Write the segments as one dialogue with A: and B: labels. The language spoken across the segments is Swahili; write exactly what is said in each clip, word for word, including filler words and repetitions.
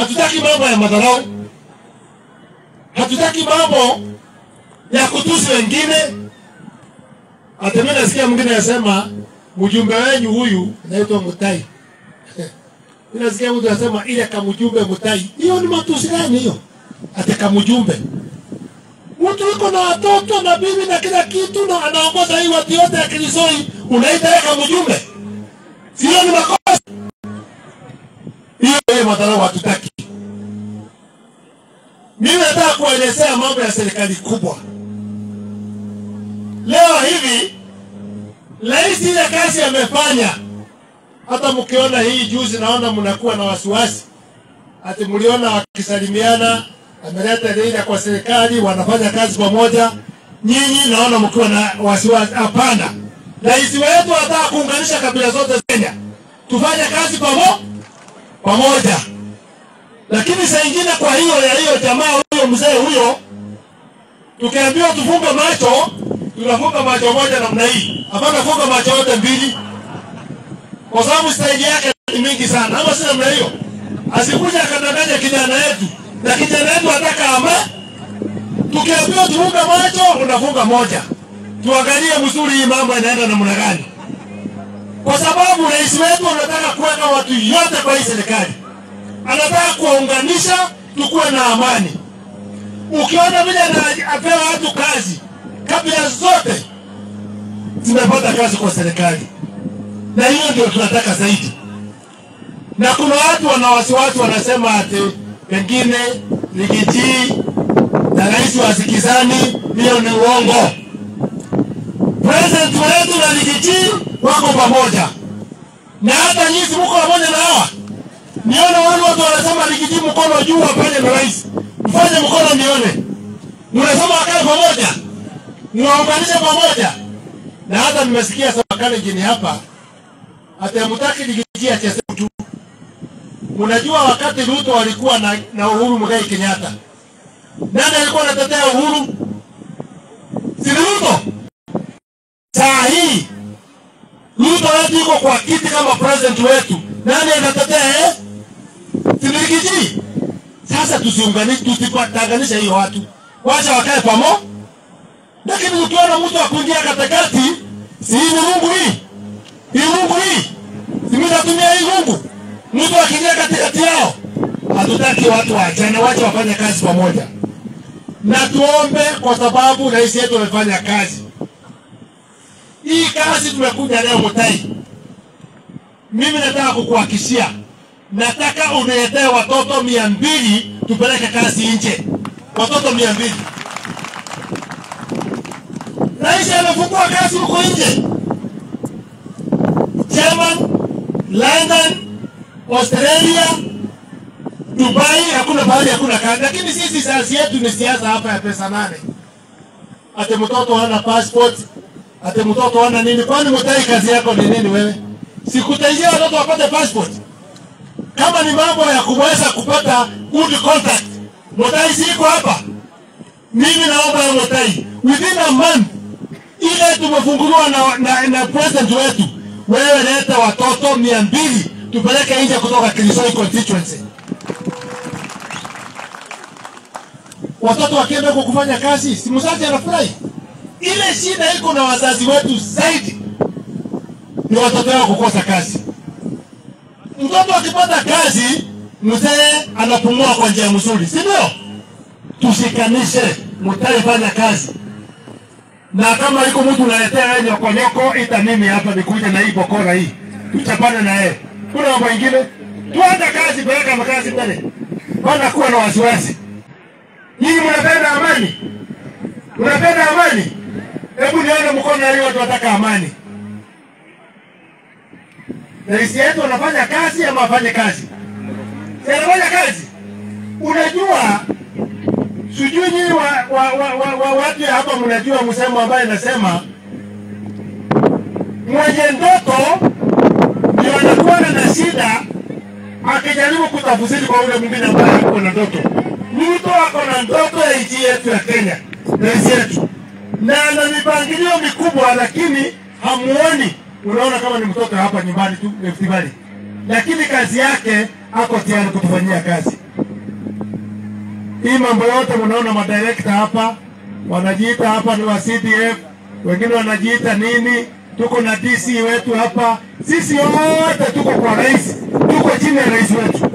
A: Hatutaki mambo ya madharau. Hatutaki mambo ya kutusi wengine. Hata mimi nasikia mwingine anasema mjumbe wenu huyu anaitwa Mutai. Nasikia mtu anasema ile kama mjumbe Mutai. Hiyo ni matusi gani hiyo? Hata kama mjumbe. Mtu yuko na watoto na bibi na kila kitu na anaongoza hii watu yote ya Kilisoi, unaita yeye kama mjumbe? Sio ni makosa. Hiyo ni madharau hatutaki. Mimi nataka kuelezea mambo ya serikali kubwa. Leo hivi rais ile kazi amefanya. Hata mkiona hii juzi naona mnakuwa na wasiwasi. Ati mliona wakisalimiana, ameleta dira kwa serikali, wanafanya kazi pamoja. Nyinyi naona mkiwa na wasiwasi. Hapana. Rais wetu anataka kuunganisha kabila zote Kenya. Tufanye kazi pamoja pamoja. Lakini saa nyingine kwa hiyo ya hiyo jamaa huyo mzee huyo tukiambiwa tufunge macho, tunafunga macho moja namna hii. Hapana funga macho yote mbili. Kwa sababu stage yake ni mingi sana. Ama si namna hiyo. Asikuja akadanganya kijana yetu. Na kijana yetu ataka ama tukiambiwa tufunge macho, unafunga moja. Tuangalie mzuri hii mambo inaenda namna gani. Kwa sababu rais wetu anataka kuweka watu yote kwa hii serikali. Anataka kuunganisha tukue na amani. Ukiona vile anapewa watu kazi, kabila zote zimepata kazi kwa serikali. Na hiyo ndio tunataka zaidi. Na kuna watu wana wasiwasi wanasema ati pengine Rigiji na rais wa Sikizani, hiyo ni uongo. President wetu na Rigiji wako pamoja. Na hata nyinyi mko pamoja na hawa. Niona wale watu wanasema Rigiji mkono juu afanye na rais. Mfanye mkono nione. Mnasema wakae pamoja. Muunganishe pamoja. Na hata nimesikia serikali jini hapa hata mtaki Rigiji acheze tu. Unajua wakati Ruto walikuwa na, na Uhuru Muigai Kenyatta. Nani alikuwa anatetea Uhuru? Si Ruto. Saa hii Ruto wetu yuko kwa kiti kama president wetu. Nani anatetea eh? Si Rigiji. Sasa tusiunganishe, tusipatanganisha hiyo watu. Wacha wakae pamoja. Lakini ukiona mtu akuingia katikati, si hii Mungu hii. Hii Mungu hii. Si mimi natumia hii Mungu. Mtu akiingia katikati yao. Hatutaki watu waachane, wacha wafanye kazi pamoja. Na tuombe kwa sababu rais yetu amefanya kazi. Hii kazi tumekuja leo Mutai. Mimi nataka kukuhakikishia. Nataka uniletee watoto mia mbili tupeleke kazi nje. Watoto mia mbili. Rais amefungua kazi huko nje. German, London, Australia, Dubai, hakuna bahari, hakuna kazi. Lakini sisi siasa yetu ni siasa hapa ya pesa nane. Ate mtoto hana passport, ate mtoto hana nini? Kwani Mutai kazi yako ni nini wewe? Sikutajia watoto wapate passport. Kama ni mambo ya kuweza kupata good contact, Mutai siko hapa. Mimi naomba ya Mutai, within a month, ile tumefunguliwa na, na, na president wetu, wewe leta watoto mia mbili tupeleke nje kutoka Kilisoi constituency. Watoto wakienda kwa kufanya kazi, si mzazi anafurahi. Ile shida iko na wazazi wetu zaidi ni watoto wao kukosa kazi. Mtoto akipata kazi, mzee anapumua kwa njia nzuri, si ndio? Tushikanishe, Mutai fanya kazi. Na kama iko mtu unaletea yeye nyoko nyoko, ita mimi hapa nikuje na hii bokora hii. Tuchapane na yeye. Kuna mambo mengine, tuanze kazi, peleka makazi mbele. Bana kuwa na wasiwasi. Nyinyi mnapenda amani? Mnapenda amani? Hebu nione mkono leo watu wataka amani. Rais yetu anafanya kazi ama afanye kazi? Si anafanya kazi. Unajua sijui nyinyi wa, wa, wa, wa, wa watu hapa mnajua msemo ambaye nasema mwenye ndoto ndio anakuwa na shida akijaribu kutafsiri kwa ule mwingine ambaye yuko na ndoto. Mtu ako na ndoto ya nchi yetu ya Kenya, rais yetu. Na ana mipangilio mikubwa lakini hamuoni. Unaona kama ni mtoto hapa nyumbani tu, Rift Valley. Lakini kazi yake ako tayari kutufanyia kazi. Hii mambo yote mnaona madirector hapa wanajiita hapa ni wa C D F, wengine wanajiita nini? Tuko na D C wetu hapa. Sisi wote tuko kwa rais, tuko chini ya rais wetu.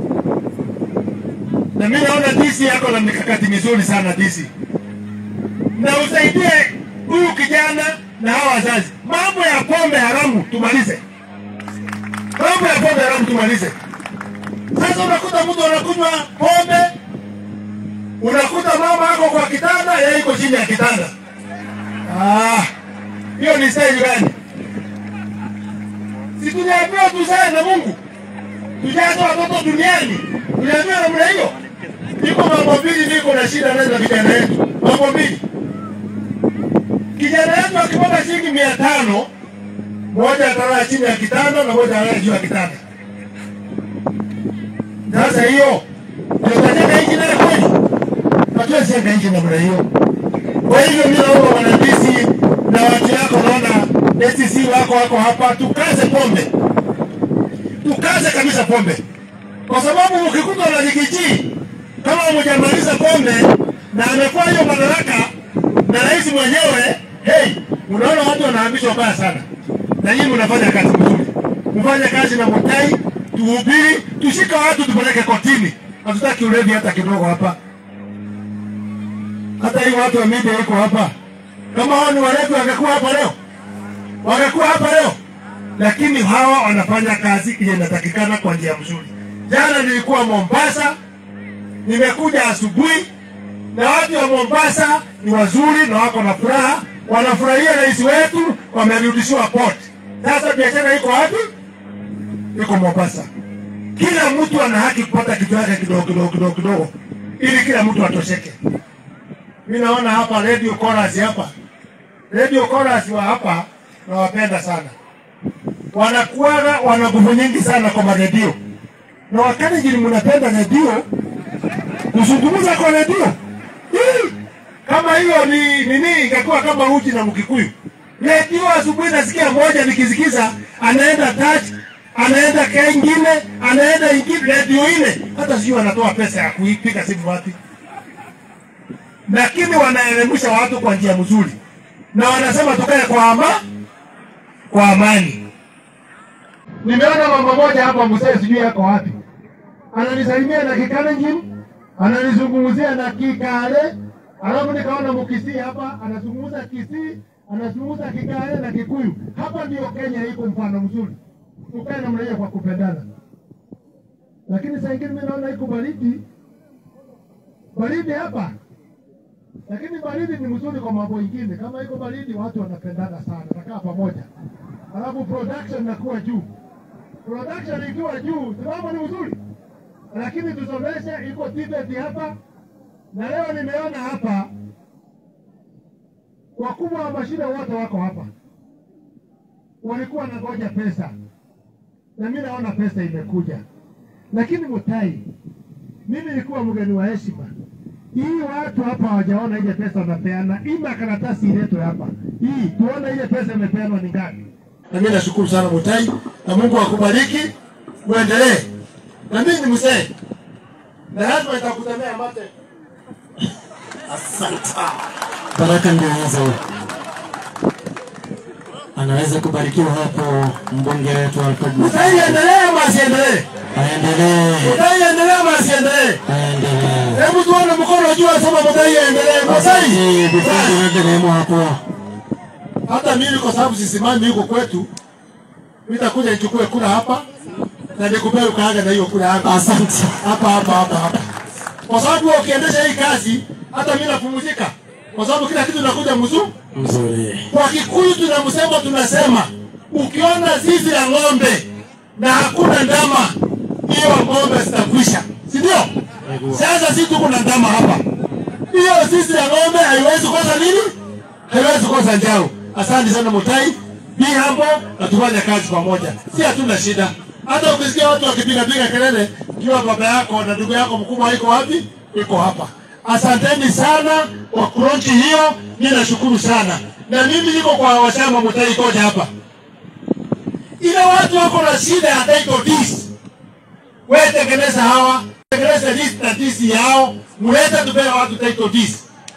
A: Na mimi naona D C yako na mikakati mizuri sana D C. Na usaidie huyu kijana na hawa wazazi. Mambo ya pombe haramu tumalize. Mambo ya pombe haramu tumalize. Sasa unakuta mtu anakunywa pombe, unakuta mama yako kwa kitanda, yeye yuko chini ya kitanda. Ah, hiyo ni stage gani? Si tunaambiwa tuzae na Mungu, tujaze watoto duniani, tunaambiwa namna hiyo. Niko mambo mbili niko na shida nazo na vijana yetu. Mambo mbili. Kijana yetu akipata shilingi mia tano, moja atalala chini ya kitanda na moja atalala juu ya kitanda. Sasa hiyo ndio tunataka inji na kweli. Hatuwezi senga inji namna hiyo. Kwa hivyo mimi naomba wanadisi na watu yako naona S C C wako wako hapa, tukaze pombe. Tukaze kabisa pombe. Kwa sababu ukikuta na ligiji kama mjamaliza pombe na amekuwa hiyo madaraka na rais mwenyewe, hey, unaona watu wanaambishwa baya sana. Na nyinyi mnafanya kazi nzuri. Mfanye kazi na Mutai, tuhubiri, tushika watu tupeleke kotini. Hatutaki ulevi hata kidogo hapa. Hata hii watu wa media iko hapa. Kama hao ni walevi wangekuwa hapa leo. Wangekuwa hapa leo. Lakini hawa wanafanya kazi ile inatakikana kwa njia nzuri. Jana nilikuwa Mombasa, nimekuja asubuhi, na watu wa Mombasa ni wazuri na wako na furaha, wanafurahia rais wetu, wamerudishiwa port. Sasa biashara iko wapi? Iko Mombasa. Kila mtu ana haki kupata kitu yake kidogo kidogo kidogo kidogo ili kila mtu atosheke. Mimi naona hapa Radio Chorus hapa. Radio Chorus wa hapa nawapenda sana. Wanakuwa wana nguvu nyingi sana kwa radio. Na wakati jini mnapenda radio, kuzungumza kwa radio. Kama hiyo ni nini ingekuwa kama uji na Mkikuyu. Radio asubuhi nasikia moja nikisikiza anaenda touch, anaenda kengine, anaenda ingine radio ile, hata sio anatoa pesa ya kuipiga simu wapi. Lakini wanaelimisha watu kwa njia nzuri. Na wanasema tukae kwa ama kwa amani. Nimeona mama moja hapa mzee sijui yako wapi. Ananisalimia na Kikalenjin, ananizungumzia na Kikale, alafu nikaona Mkisii hapa anazungumza Kisii, anazungumza Kikale na Kikuyu. Hapa ndio Kenya iko mfano mzuri. Tukae namna hiyo kwa kupendana. Lakini saa ingine mimi naona iko baridi. Baridi hapa. Lakini baridi ni mzuri kwa mambo mengine. Kama iko baridi watu wanapendana sana, wanakaa pamoja. Alafu production inakuwa juu. Production ikiwa juu, sababu ni mzuri. Lakini tusomeshe iko Tibet hapa. Na leo nimeona hapa wakubwa wa mashine wote wako hapa. Walikuwa wanangoja pesa. Na mimi naona pesa imekuja. Lakini Mutai, mimi nilikuwa mgeni wa heshima. Hii watu hapa hawajaona ile pesa wanapeana. Hii makaratasi iletwe hapa. Hii tuone ile pesa imepeanwa ni ngapi. Na mimi nashukuru sana Mutai, na Mungu akubariki, uendelee. Na mimi ni mzee. Na lazima nitakutemea mate.
B: Asante. Baraka ndio hizo. Anaweza kubarikiwa hapo mbunge wetu Alfred
A: Mutai. Endelee ama asiendelee?
B: Aendelee.
A: Mutai endelee ama asiendelee?
B: Aendelee.
A: Hebu tuone mkono juu asema Mutai endelee. Mutai.
B: Tuendelee hapo.
A: Hata mimi kwa sababu sisimami yuko kwetu, nitakuja nichukue kura hapa na nikupe ukaaga na hiyo kura yangu.
B: Asante.
A: Hapa hapa hapa hapa. Kwa sababu ukiendesha hii kazi hata mimi napumzika. Kwa sababu kila kitu kinakuja mzuri.
B: Mzuri.
A: Kwa Kikuyu tunamsema tunasema ukiona zizi la ng'ombe na hakuna ndama, hiyo ng'ombe zitakwisha. Si ndio? Sasa sisi tuko na ndama hapa. Hiyo zizi la ng'ombe haiwezi kosa nini? Haiwezi kosa njao. Asante sana Mutai. Bi hapo na tufanye kazi pamoja. Si hatuna shida. Hata ukisikia watu wakipiga piga kelele, jua baba yako na ndugu yako mkubwa iko wapi? Iko hapa. Asanteni sana kwa kuronchi hiyo. Mimi nashukuru sana. Na mimi niko kwa washamba Mutai koja hapa. Ile watu wako na shida ya title deeds. Wewe tengeneza hawa mtengeneze list na D C yao, mulete tupee watu title deeds.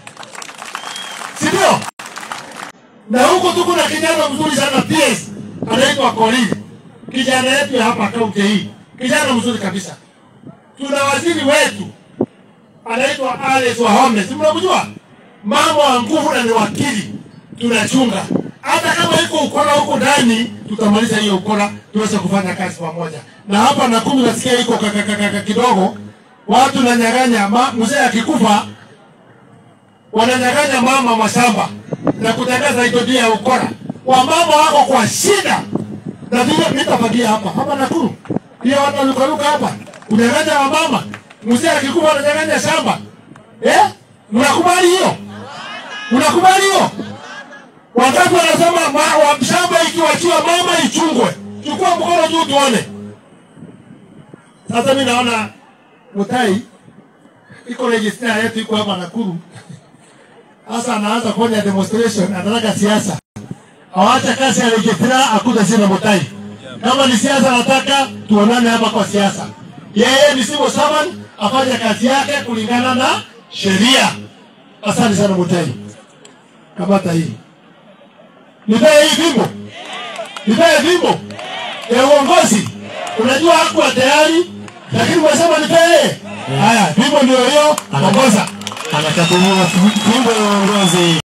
A: Sio? Na huko tu kuna kijana mzuri sana P S anaitwa Colin. Kijana yetu hapa kaunti hii. Kijana mzuri kabisa. Tuna waziri wetu anaitwa Alex Wahome. Si mnamjua? Mama wa nguvu na ni wakili. Tunachunga. Hata kama iko ukora huko ndani, tutamaliza hiyo ukora, tuweze kufanya kazi pamoja. Na hapa na kumi nasikia iko kakakaka kidogo. Watu wananyang'anya mzee akikufa wananyang'anya mama mashamba na kutangaza idadi ya ukora. Wamama wako kwa shida. Na vile nitafagia hapa. Hapa Nakuru. Hiyo watu walukaluka hapa. Unanyang'anya wamama. Mzee akikufa ananyang'anya shamba. Eh? Unakubali hiyo? Unakubali hiyo? Wakati wanasema wa shamba ikiwachiwa mama ichungwe. Chukua mkono juu tuone. Sasa mimi naona Mutai iko register yetu iko hapa Nakuru. Sasa anaanza kufanya demonstration, anataka siasa. Hawaacha kazi ya registra akuja sina Mutai. Kama ni siasa anataka tuonane hapa kwa siasa. Yeye ni civil servant, afanye kazi yake kulingana na sheria. Asante sana Mutai. Kamata hii. Nipee hii bimbo. Nipee bimbo. Ya uongozi. Unajua hakuwa tayari, lakini unasema nipee. Haya, bimbo ndio hiyo, ongoza.
B: Anakabidhiwa bimbo ya uongozi.